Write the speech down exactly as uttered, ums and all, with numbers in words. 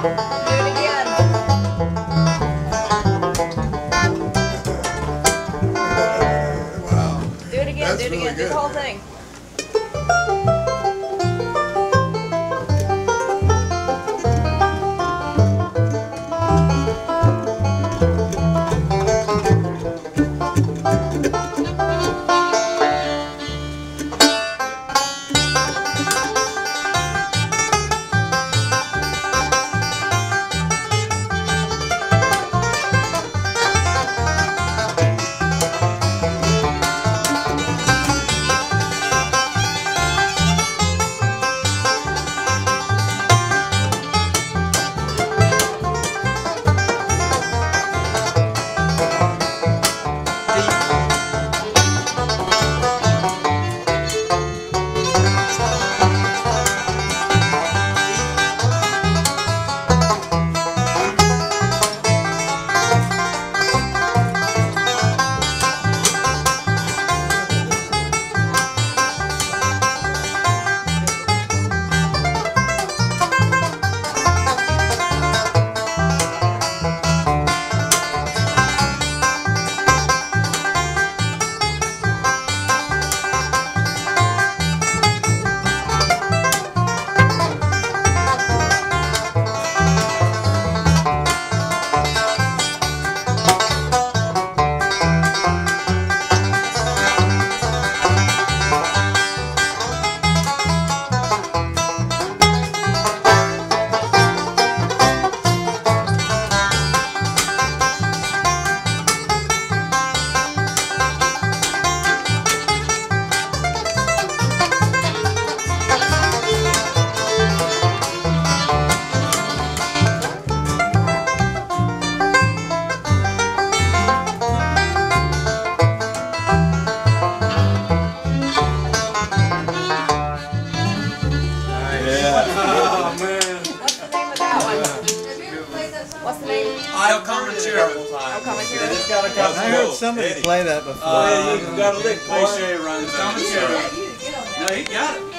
Do it again, do it again, do the whole thing. What's the name? Hayo Comanchero. Hayo Comanchero. I heard somebody play that before. Oh, yeah, you got a lick, boy. Runs Comanchero. No, he got it.